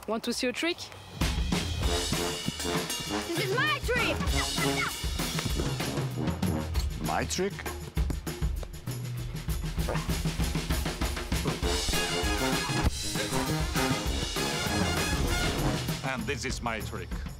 Want to see a trick? This is my trick! My trick? And this is my trick.